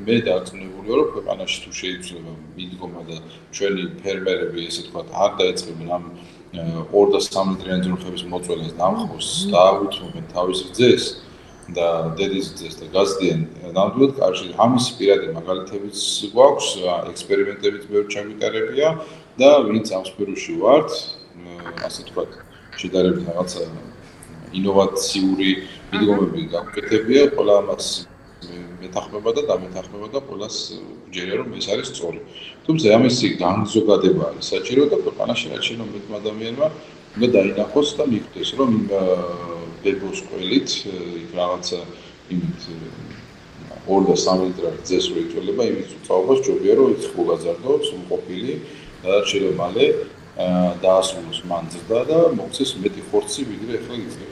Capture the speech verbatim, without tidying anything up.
მე დარწმუნებული ვარ, რომ ქვეყანაში თუ შეიძლება მიდგომა და ჩვენი ფერმერები, ესე ვთქვათ, არ დაეწყებენ ამ ორ და სამი წლიანი ძროხების მოწველას დამხობს, დაავითმობენ თავის რძეს და დედის რძეს და გაზდიან ნამდვილად კარში. ამის პირადი მაგალითებიც გვაქვს, ექსპერიმენტებიც ბევრი ჩაგვიტარებია და ვინც ამ სფეროში ვართ, ასე ვთქვათ, შედარებით რაღაცა ინოვაციური მიდგომები გაგვკეთებია, ყველა ამას მეთანხმება და დამეთანხმება და ყველას გჯერია რომ ეს არის სწორი. თუმცა ამისი განზოგადება არის საჭირო და ქვეყანაში რაც შეიძლება მეტმა ადამიანმა უნდა დაინახოს და მიხვდეს რომ იმ ბებოს ყველით იქ რაღაცა იმით ორ და სამი ლიტრი ძეს რო იწოლება იმის უწაობას ჯობია რომ ის ხულგაზარდოს უმყოფილი და რაც შეიძლება მალე დაასრულოს მან ზრდა და მოქცეს მეტი ხორცი ვიდრე ახლა იძლევა.